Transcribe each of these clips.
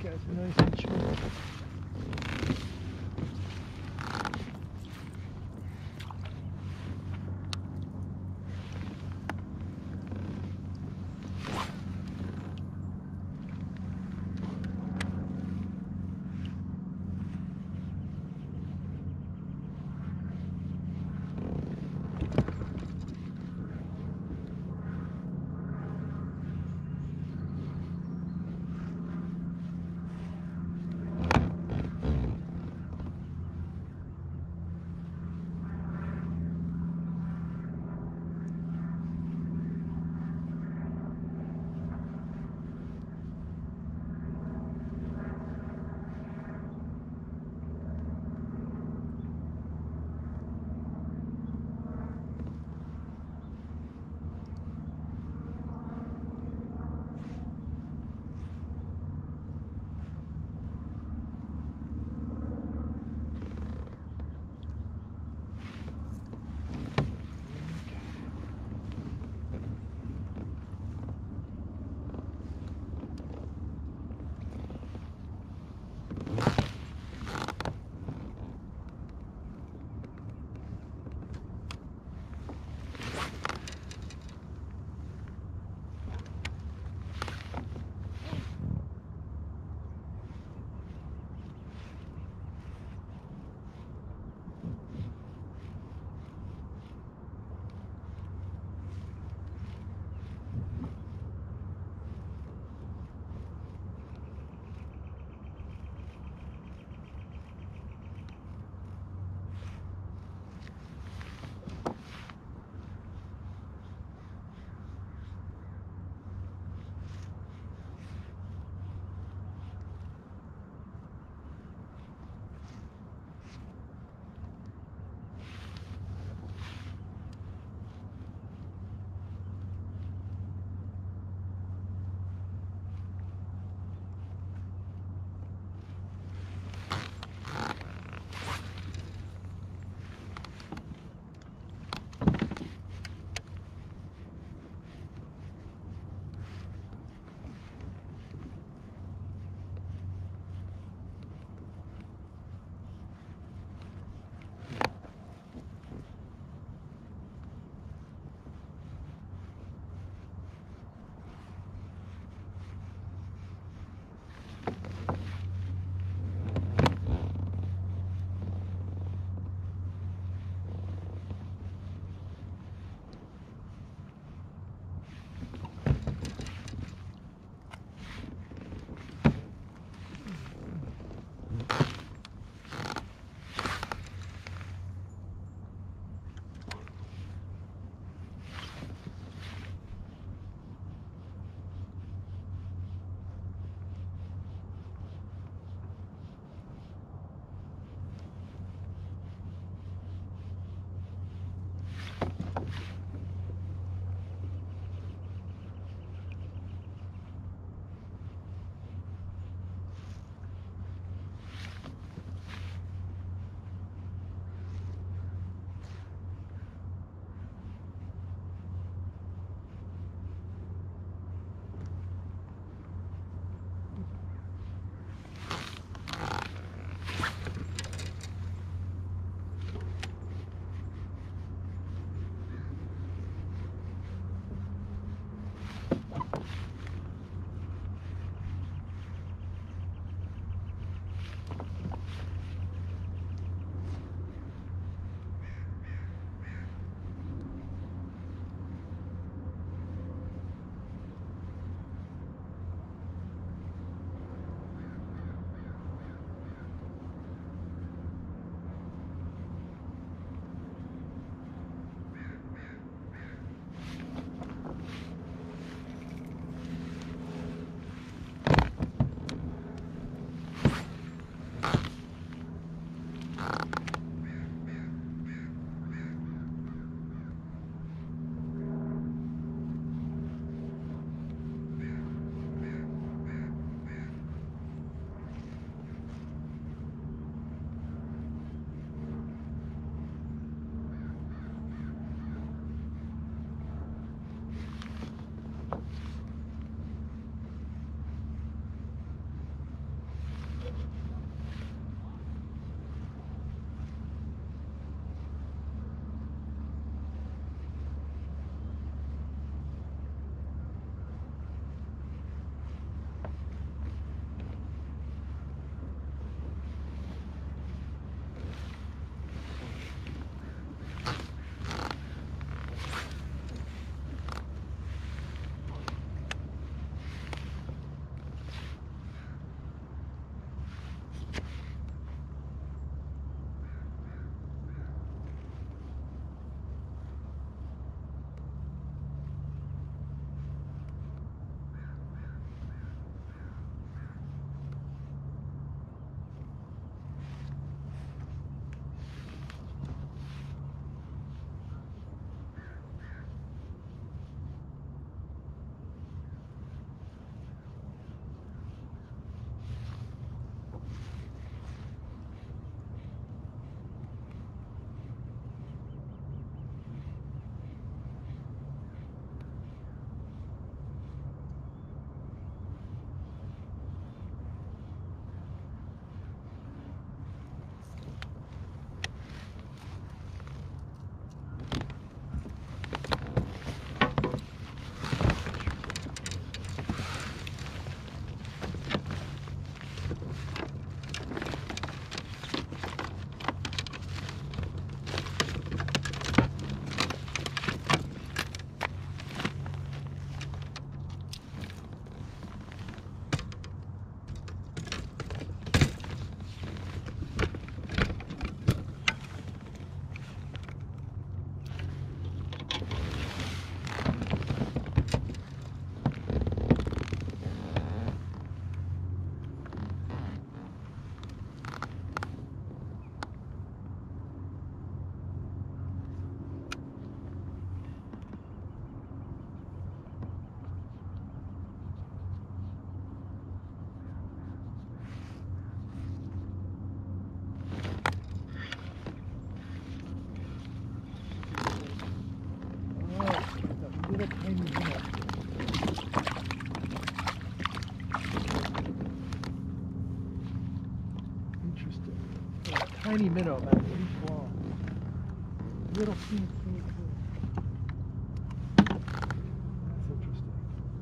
guys are nice and short. little tiny minnow. Interesting. Yeah, tiny minnow, about an inch long. Little teeny, teeny, teeny. That's interesting.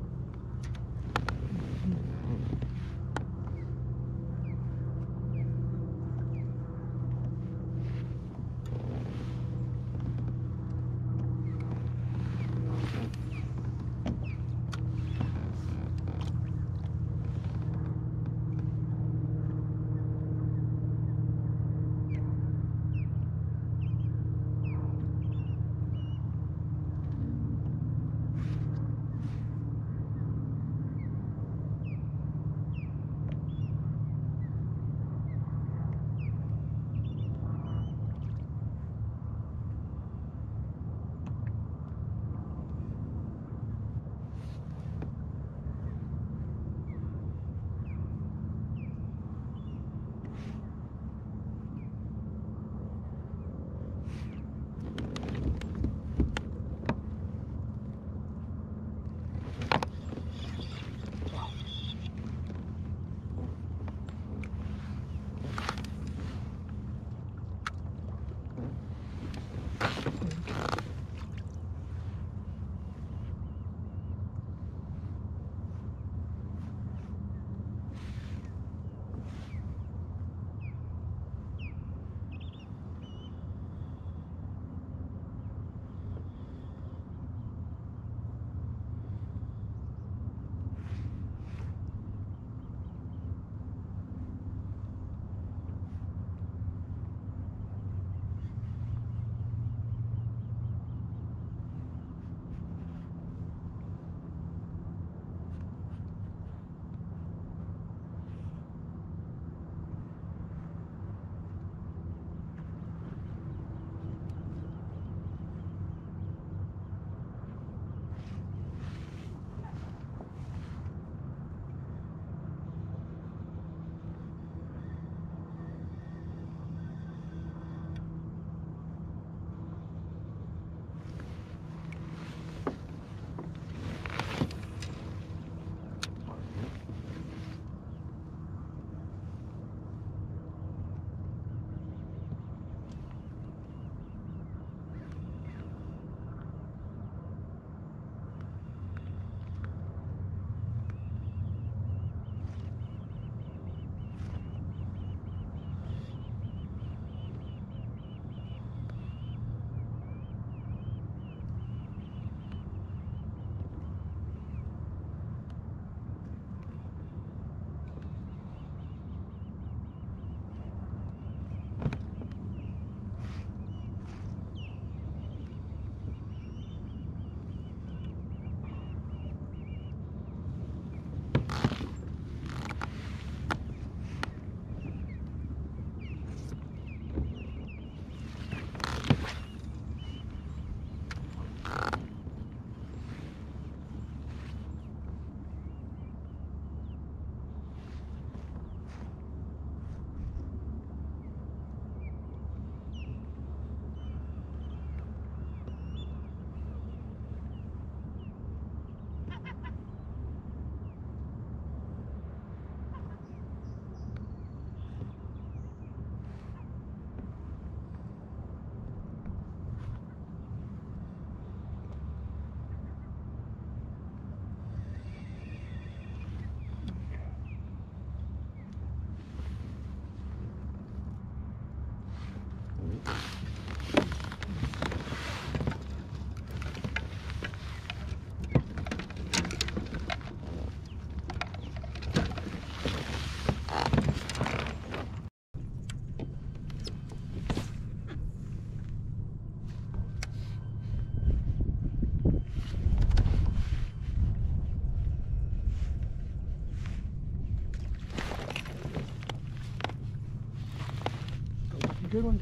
Good one.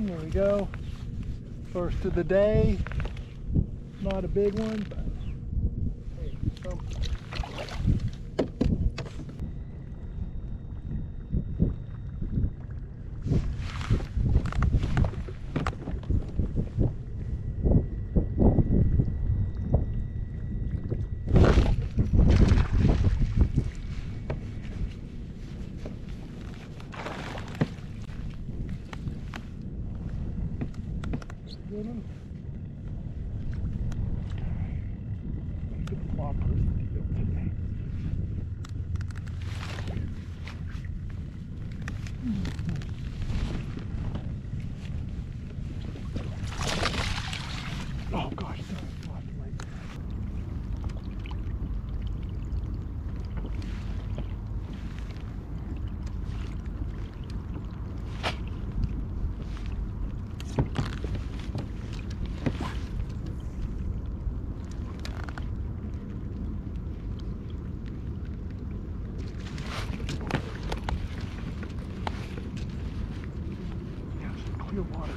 There we go. First of the day. Not a big one, but hey, something. Get him. Get the whoppers today. Oh gosh, sorry, lost right there. Clear water.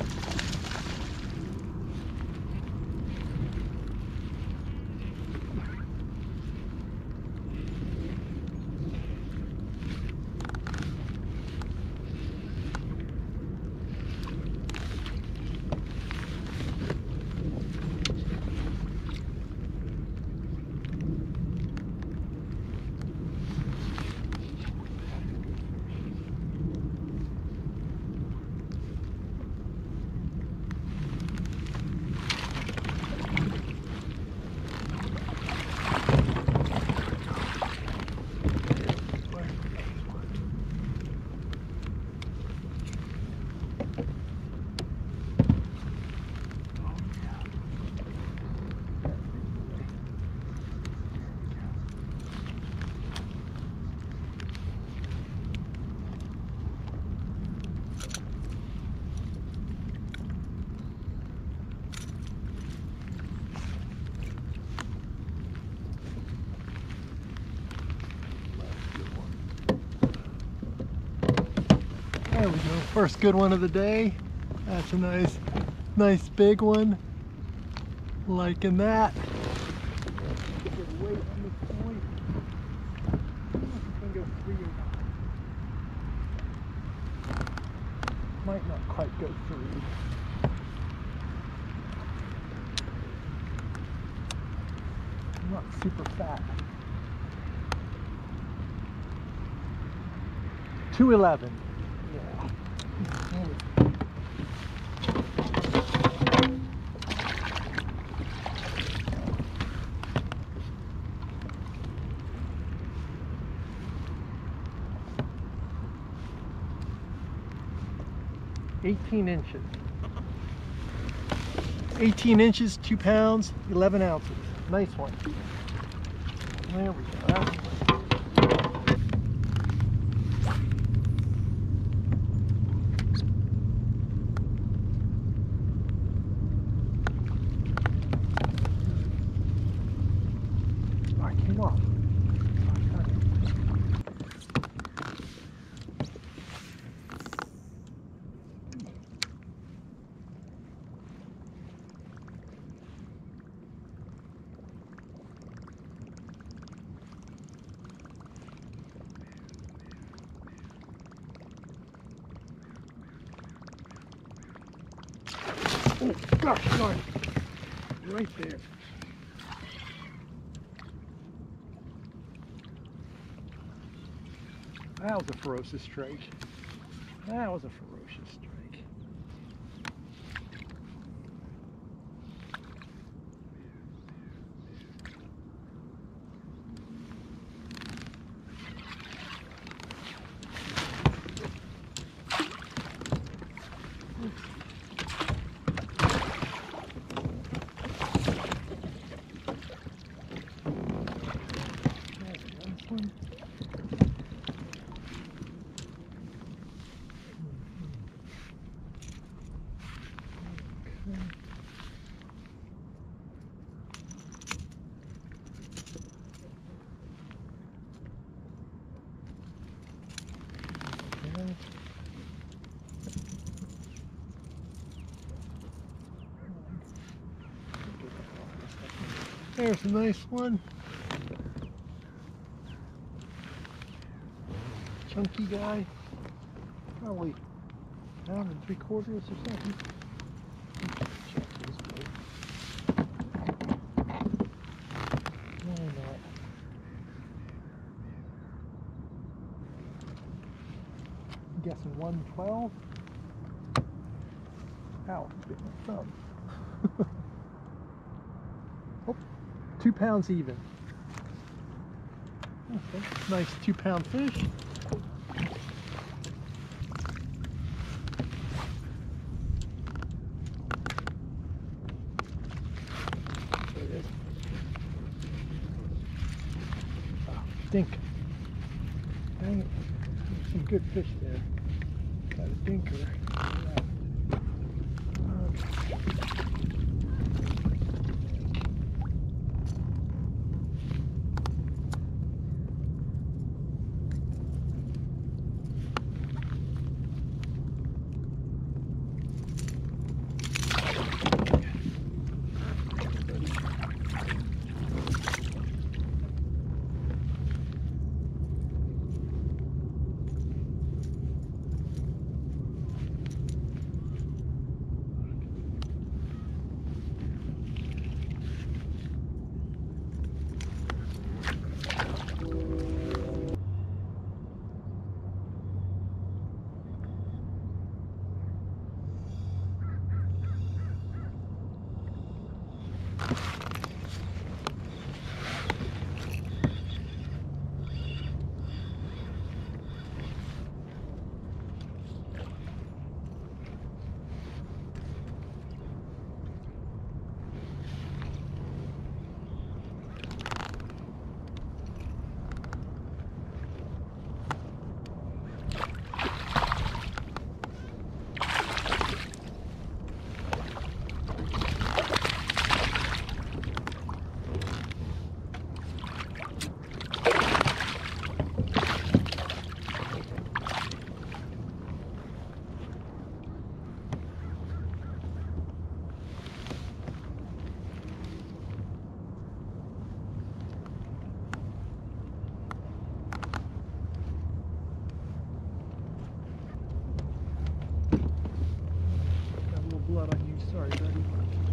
There we go, first good one of the day. That's a nice big one. Liking that. Good weight on this point. I can go 3 or 9. Might not quite go 3. I'm not super fat. 211. Yeah. 18 inches. 18 inches, 2 pounds, 11 ounces. Nice one. There we go. That's one. Came off. Oh gosh, darn. Right there. That was a ferocious strike. That was a ferocious strike. There's a nice one. Chunky guy. Probably pound and 3/4 or something. Check this way. Why not? I'm guessing 112. Ow, bit my thumb. Oh, 2 pounds even. Okay, nice 2-pound fish. There it is. Oh, dink. Dang it. There's some good fish there. Got a dinker. Blood on you, sorry buddy.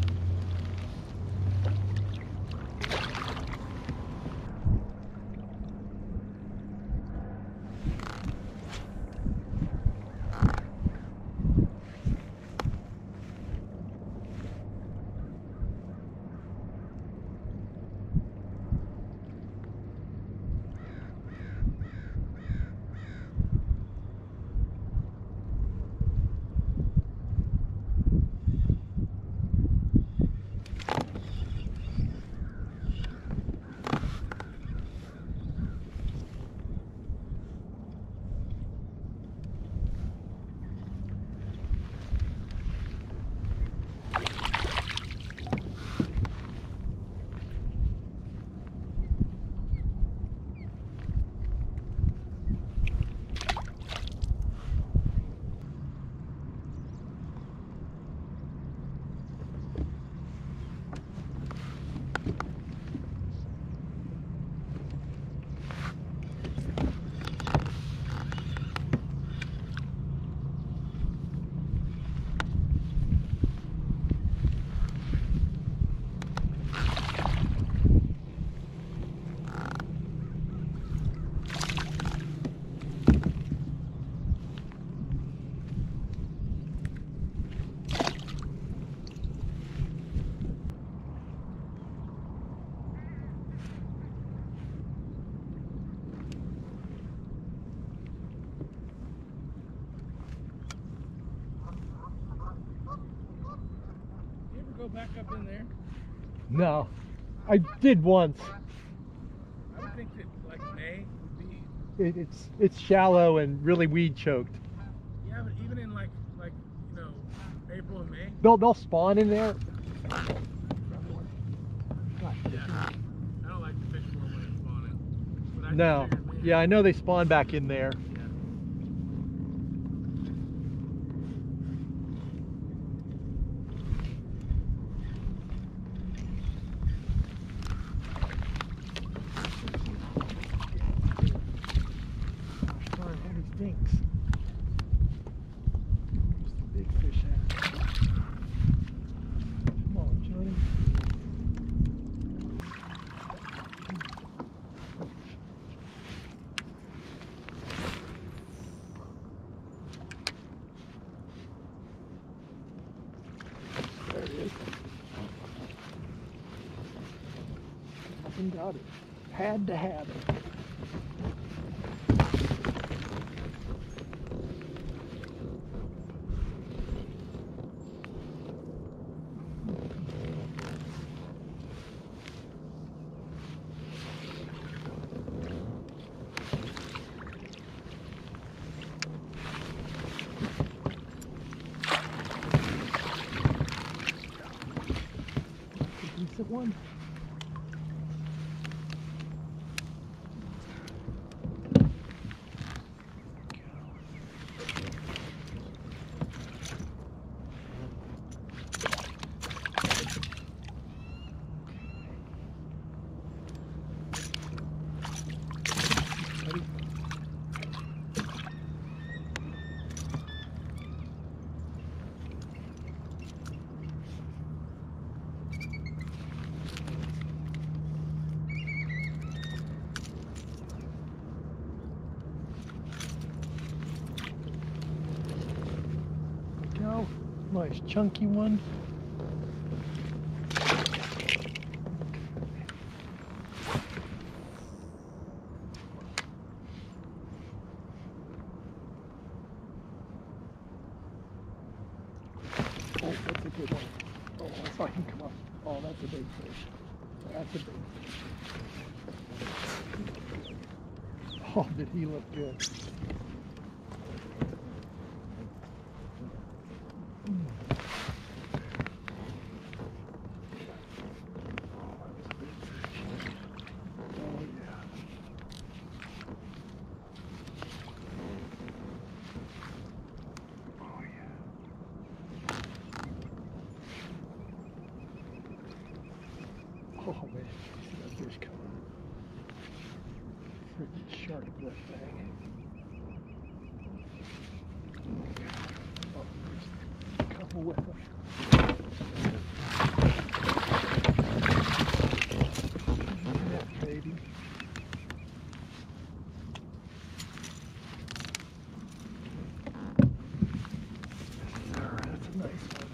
Go back up in there? No, I did once. I would think that like May would be. It's shallow and really weed choked. Yeah, but even in like you know April and May. They'll spawn in there. Yeah, I don't like to fish for them when they're spawning. But I No, yeah, I know they spawn back in there. Got it. Had to have it. Decent one. Nice chunky one. Oh, that's a good one. Oh, I saw him come up. Oh, that's a big fish. That's a big fish. Oh, did he look good. Oh man, see that fish coming. Freaking shark that thing. Oh, there's a couple with them. Yeah, baby. That's a nice one.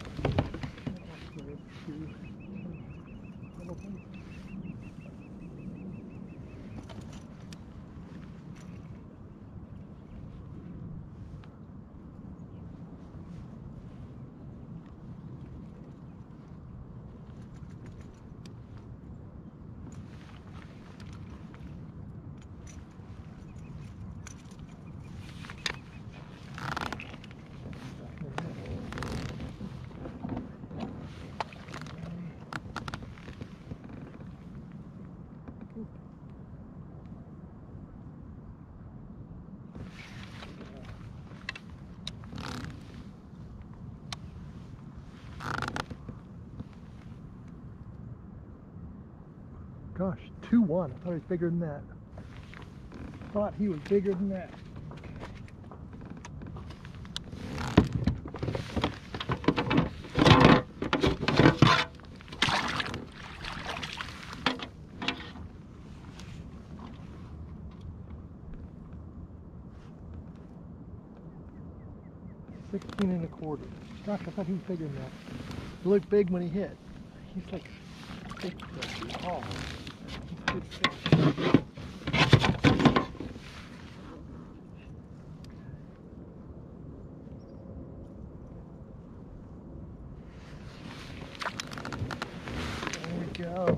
Gosh, 2-1. I thought he was bigger than that. Thought he was bigger than that. 16 1/4. Gosh, I thought he was bigger than that. He looked big when he hit. He's like thick. Oh, good fish. There we go.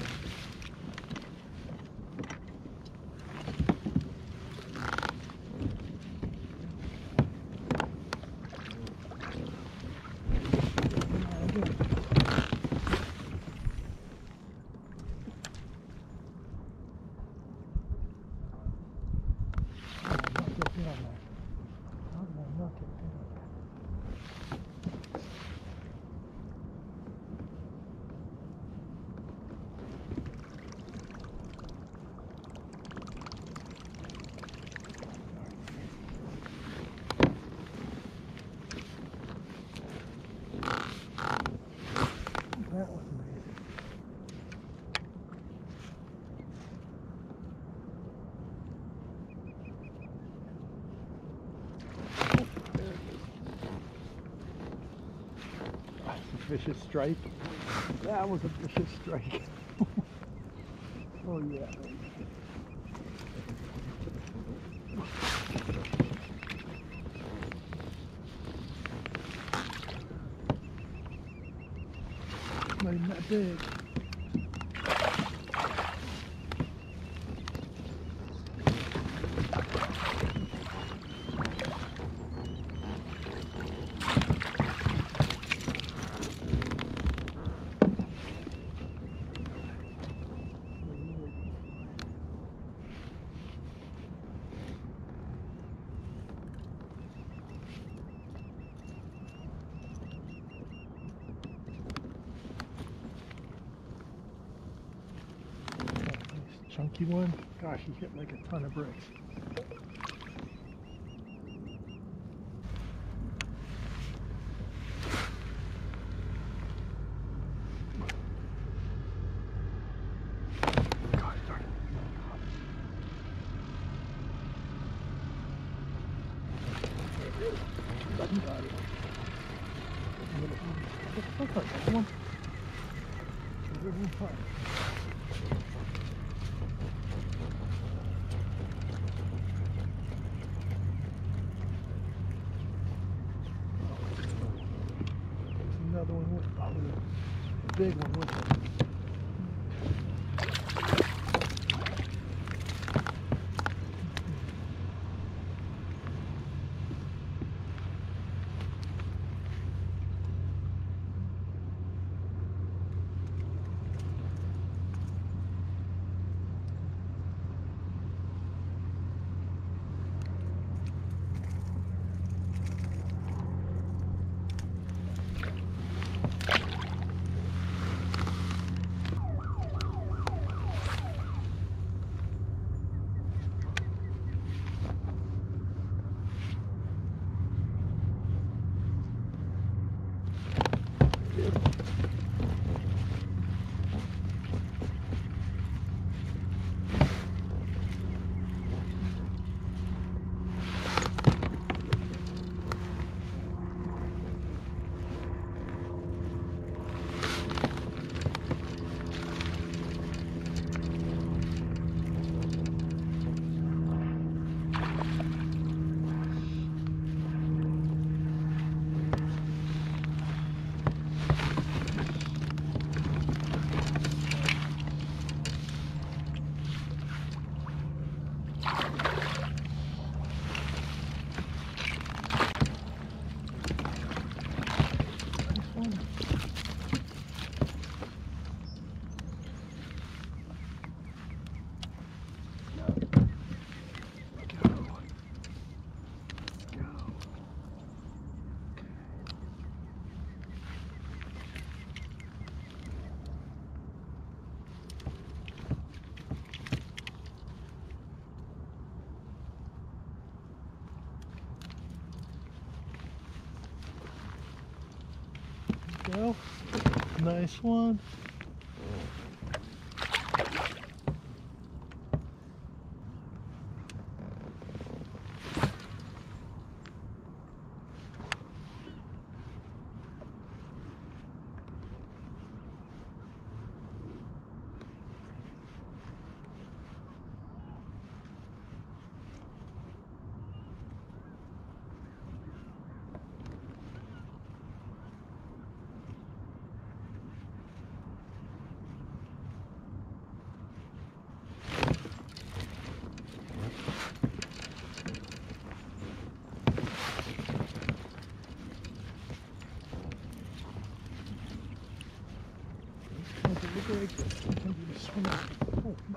That was amazing. There it is. That's a vicious strike. That was a vicious strike. Oh yeah. Not even that big. Chunky one. Gosh, he hit like a ton of bricks. God darn it. Got it. What the fuck? One. Another one with a big one with it. Go. Nice one. Look like this. Maybe just swim out. Oh, no.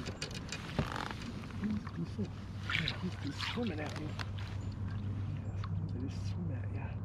He's just swimming at me. Yeah, they just swim at ya.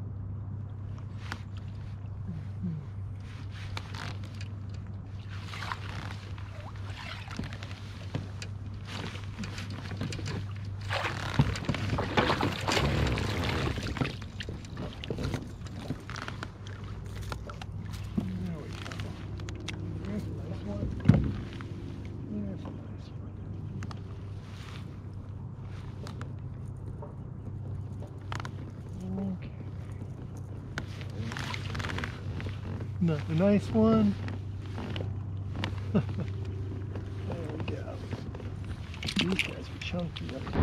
Another nice one. There we These guys are chunky.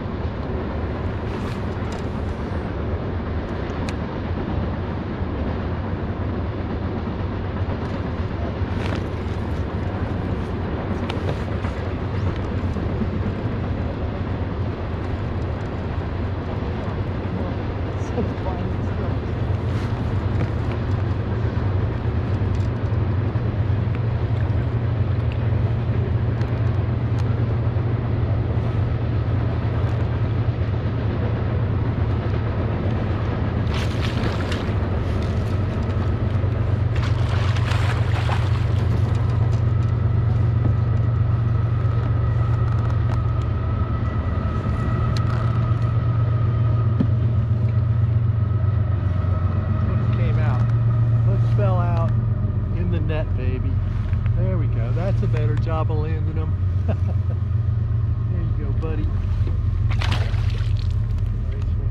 Baby. There we go. That's a better job of landing them. There you go, buddy. Nice one.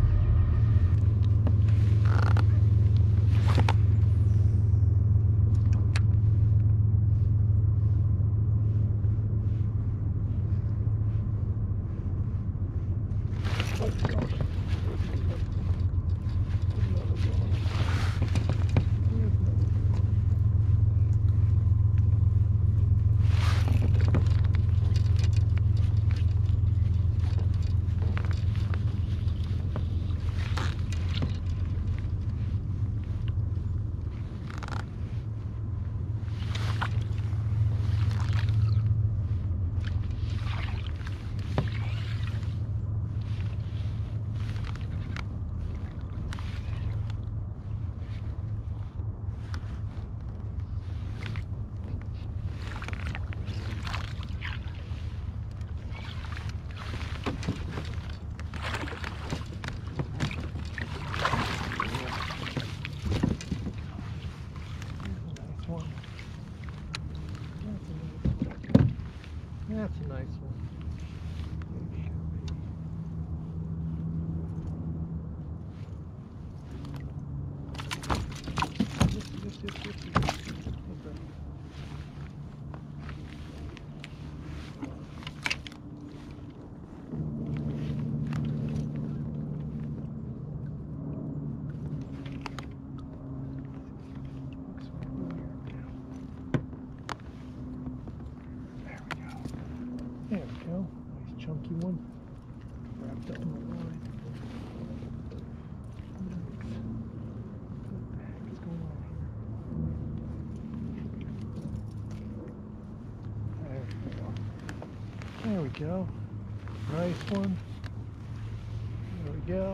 That's a nice one. There we go. Nice chunky one. Wrapped up in the line. What the heck is going on here? There we go. Nice one. There we go.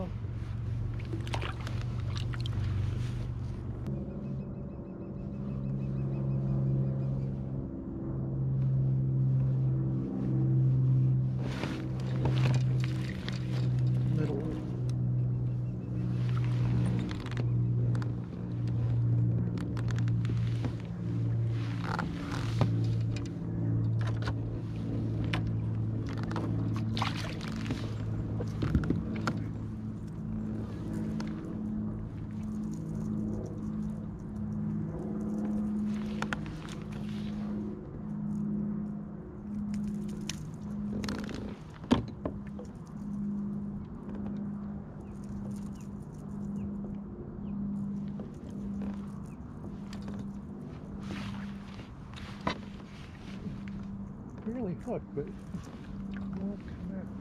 Really hooked, but it won't come out.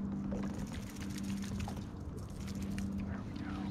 There we go.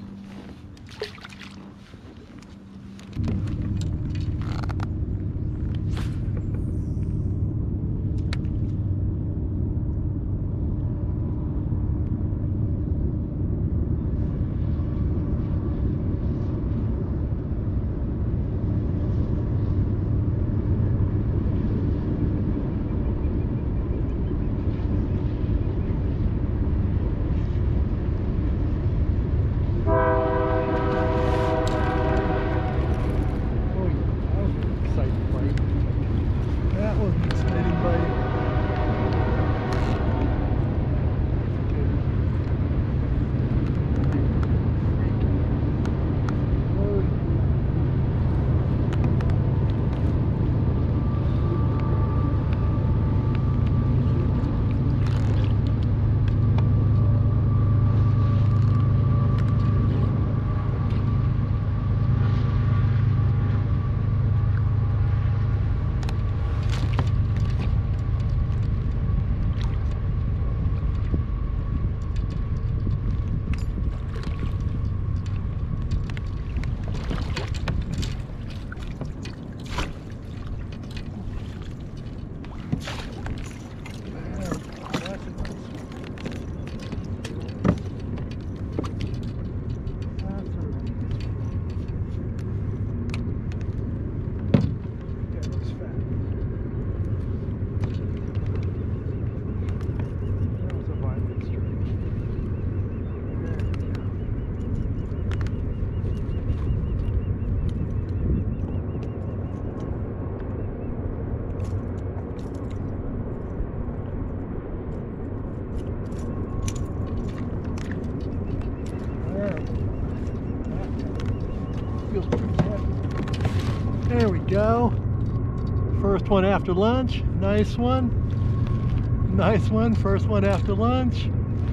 Feels pretty heavy. There we go. First one after lunch. Nice one. Nice one. First one after lunch.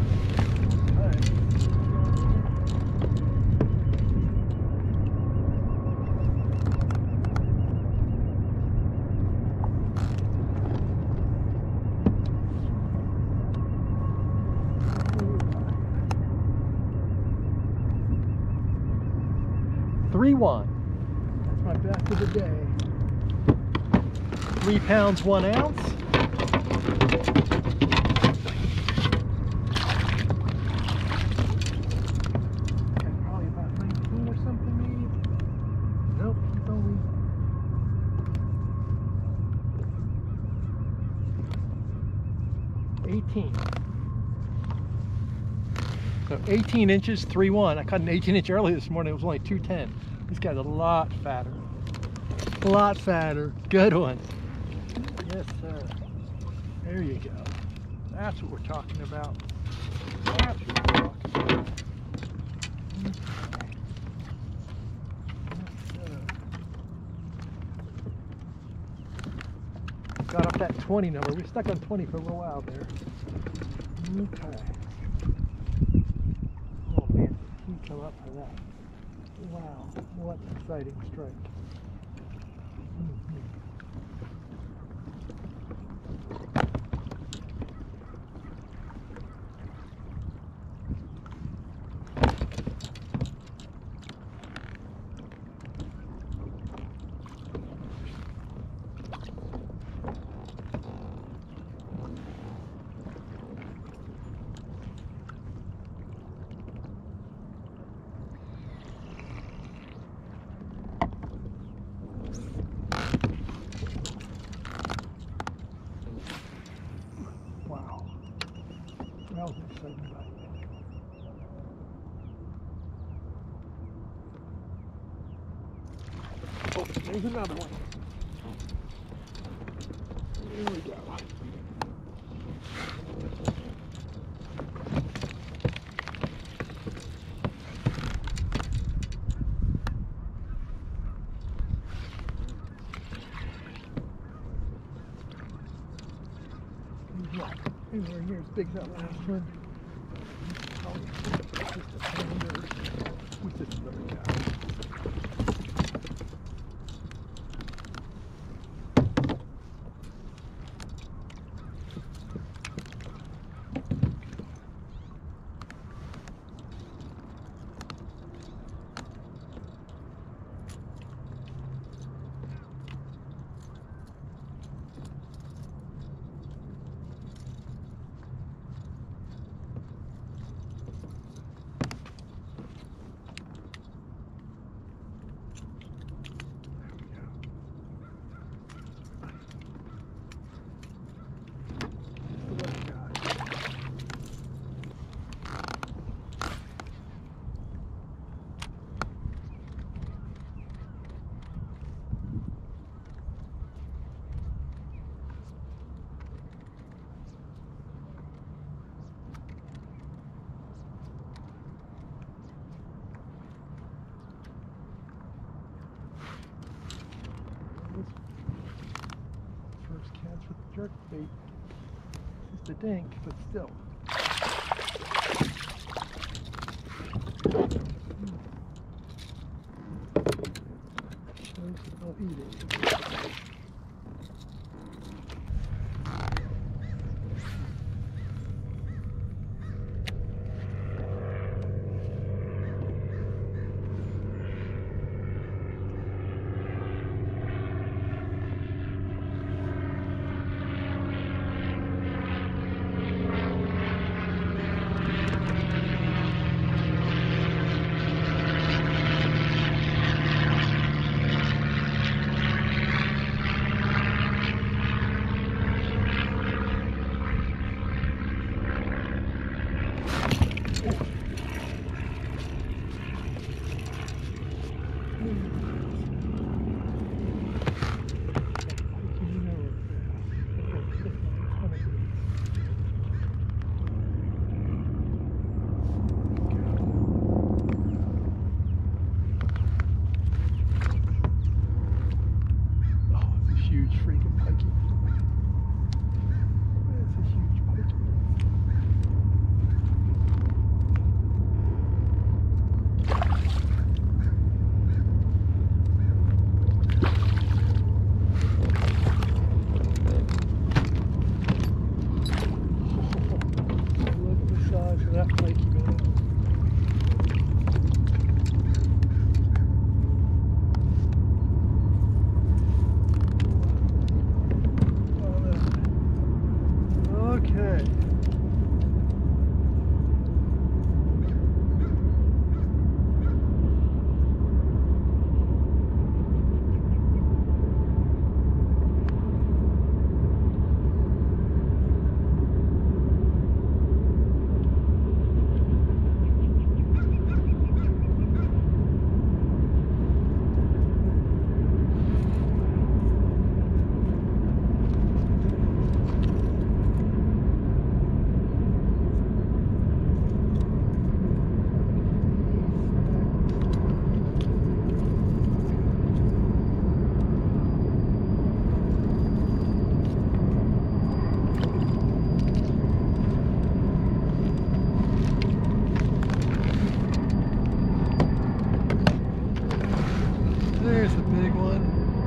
$3.1. That's my best of the day. 3 pounds, 1 ounce. Probably about 19 or something, maybe. Nope, it's only 18. So 18 inches, 3.1. I caught an 18-inch early this morning. It was only 2.10. This guy's a lot fatter. A lot fatter. Good one. Yes, sir. There you go. That's what we're talking about. That's what we're talking about. Yes, sir. Got up that 20 number. We stuck on 20 for a little while there. Okay. Oh man, he come up for that. Wow, what an exciting strike. That was an exciting bite. Oh, there's another one. There we go. Anywhere near as big as that last one. Probably just a pounder with this other guy. First catch with the jerk bait. Just a dink, but still. Shows that they'll eat it. Okay. There's a big one.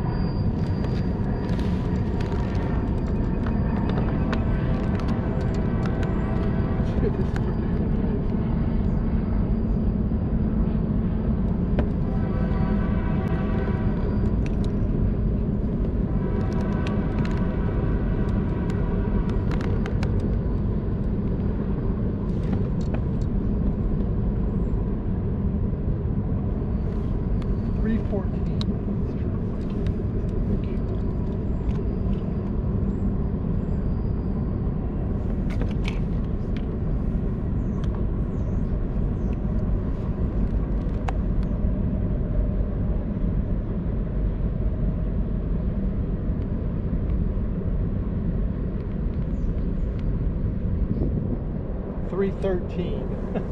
$3.13.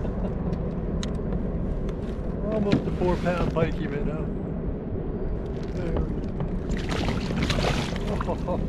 Almost a 4-pound pikey minnow. There we go. Oh.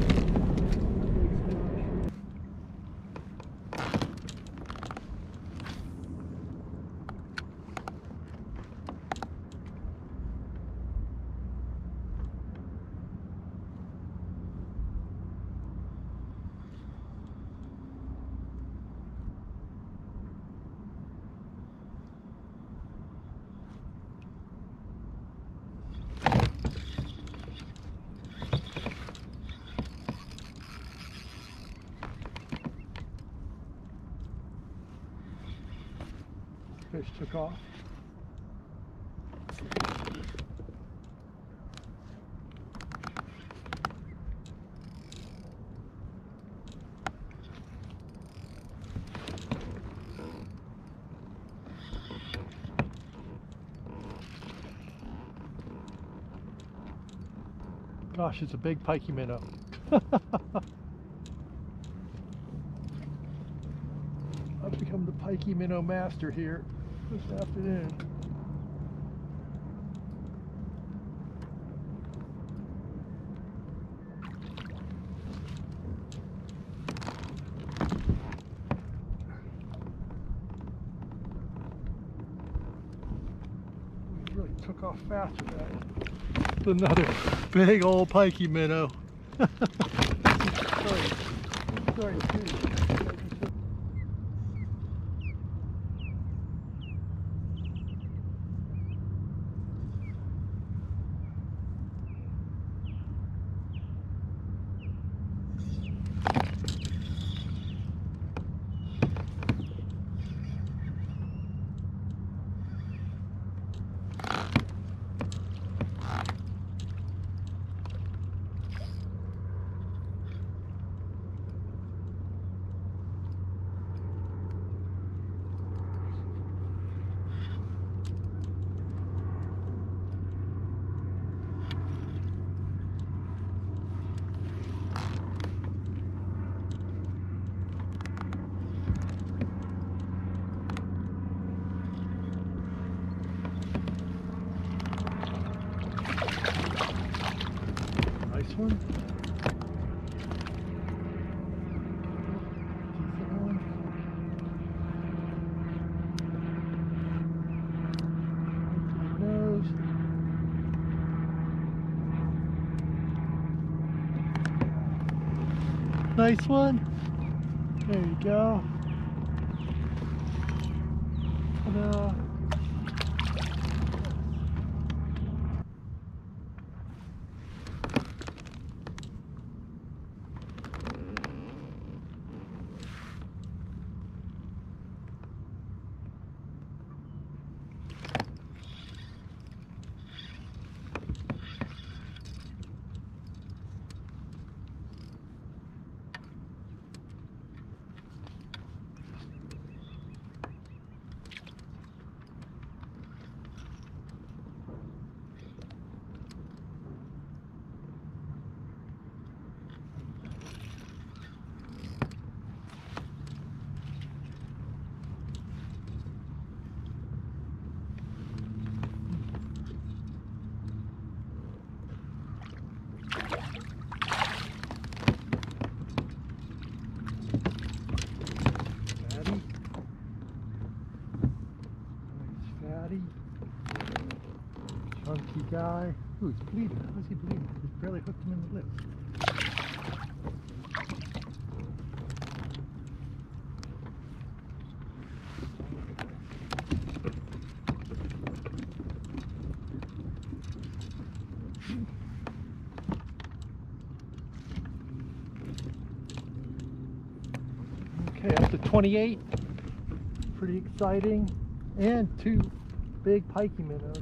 Fish took off. Gosh, it's a big pikey minnow. I've become the pikey minnow master here this afternoon. We really took off fast with that. It's another big old pikey minnow. Sorry, dude. Nice one. Nice one. There you go. Ta-da. lucky guy. Ooh, he's bleeding. How's he bleeding? Just barely hooked him in the lips. Okay, up to 28. Pretty exciting. And 2 big pikieminnows.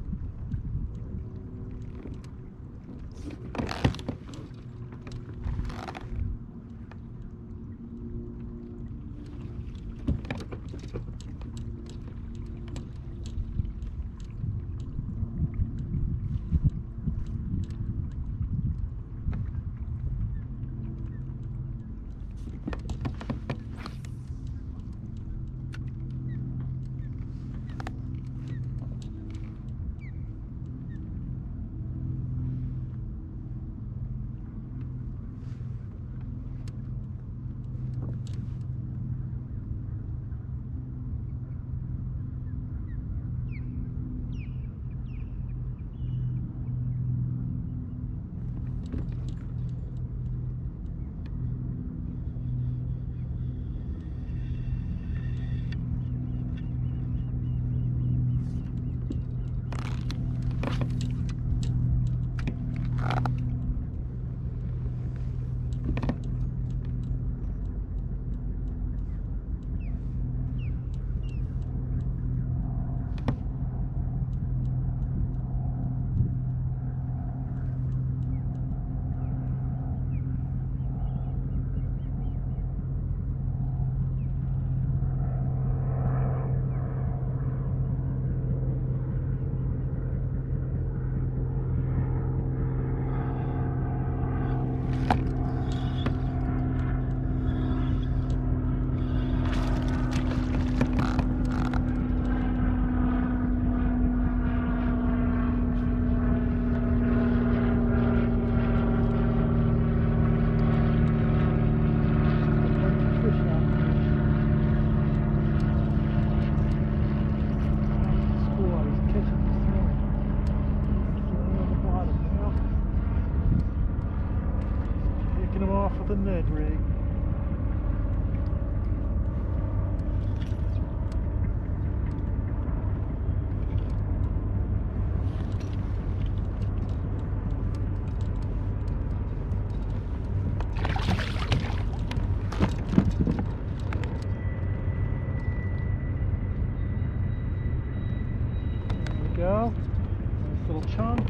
Off with a Ned rig. There we go. Nice little chunk.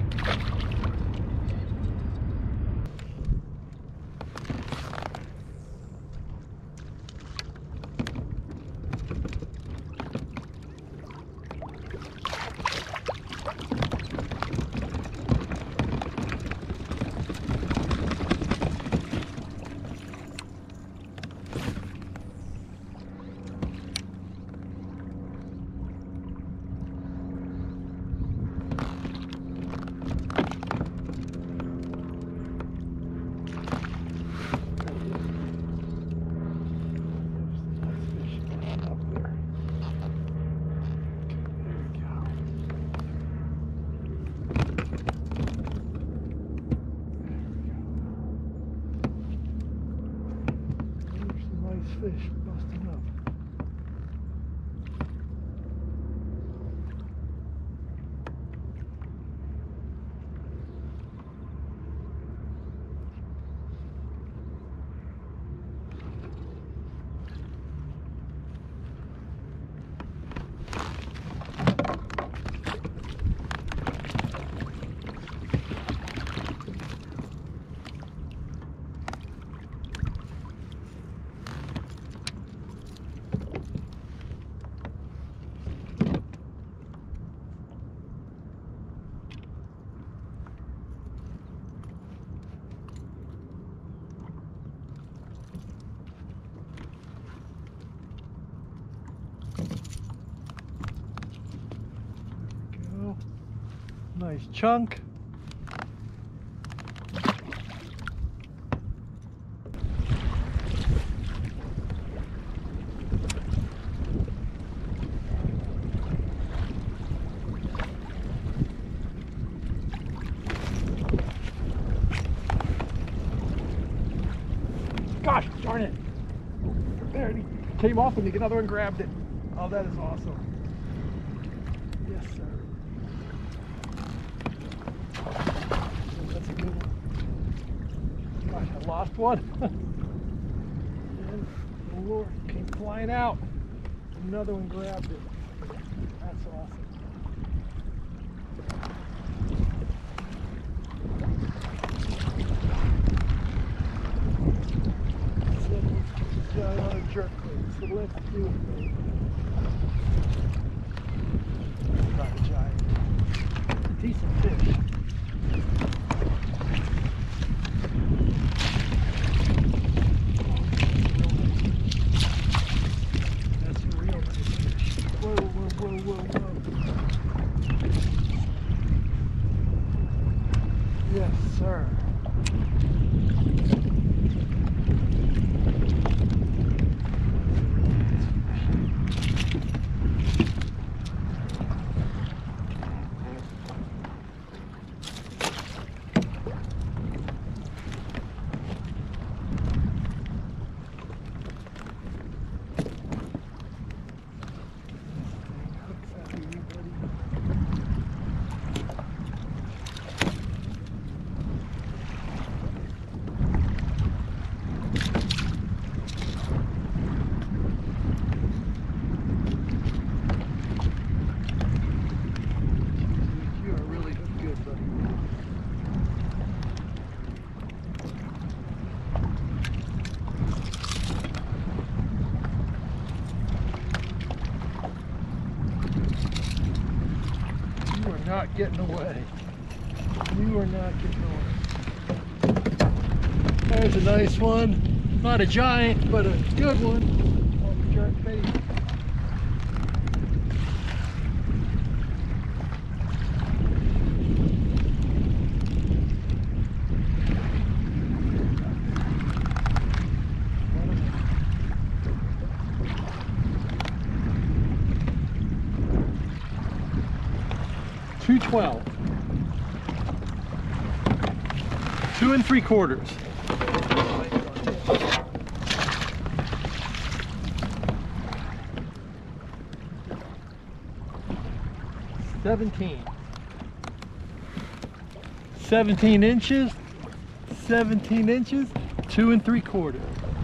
Fish busting up. Nice chunk. Ready? Came off and another one grabbed it. Oh, that is awesome. Yes, sir. That's a good one. Gosh, I lost one. And the lure came flying out. Another one grabbed it. That's awesome. Another jerk bait, so let's do it, baby. Not a giant. Decent fish. That's a real nice fish. Whoa, whoa, whoa, whoa, whoa. Yes, sir. Not getting away. You are not getting away. There's a nice one. Not a giant, but a good one. On the jerk bait. $2.12. 2 3/4. $17 inches. 17 inches. 2 3/4.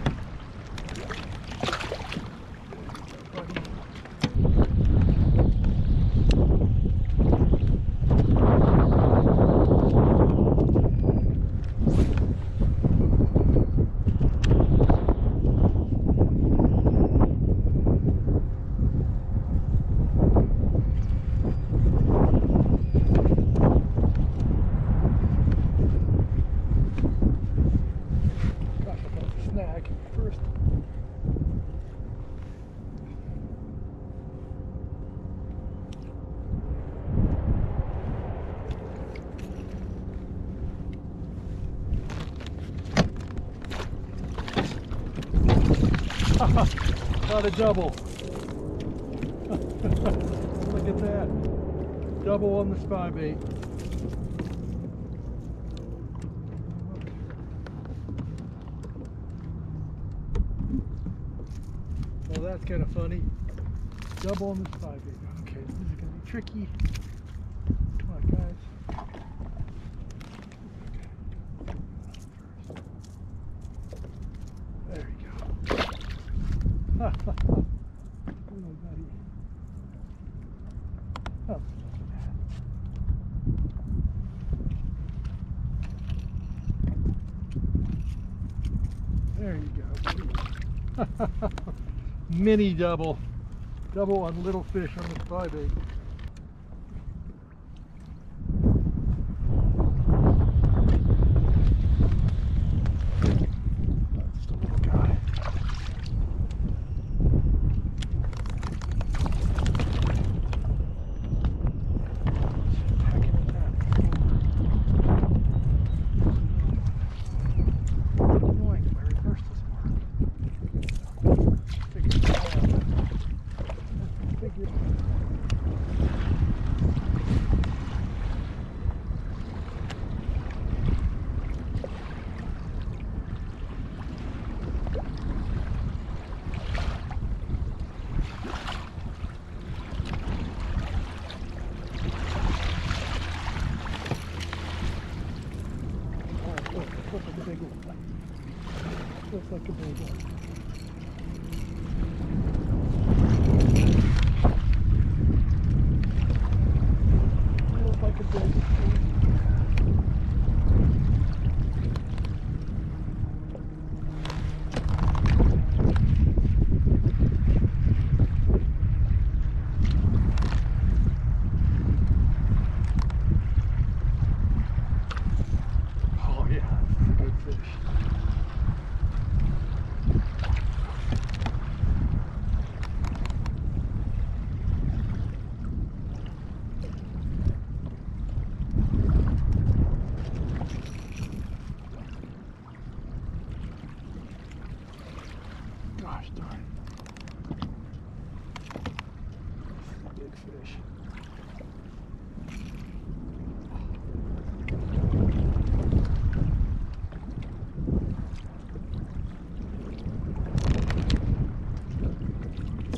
Not a double. Look at that. Double on the spy bait. Well, that's kind of funny. Double on the spy bait. Okay, this is going to be tricky. Come on, guys. There you go. Hello, buddy. Oh, look at that. There you go. Mini double. Double on little fish on the spy bait.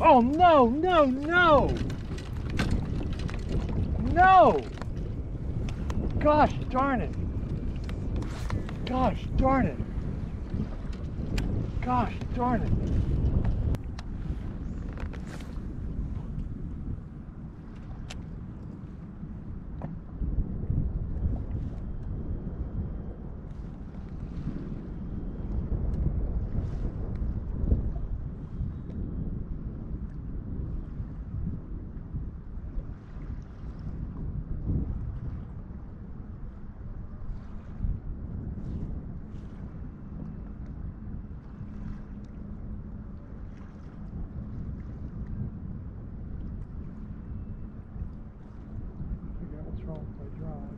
Oh no, no, no! No! Gosh darn it! Gosh darn it! Gosh darn it! Figure out what's wrong with my drive.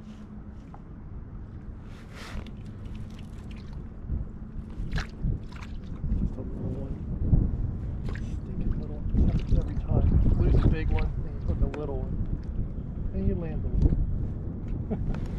Just a little one. Stinking little. Happens every time. Lose a big one, and you hook a little one. And you land a little.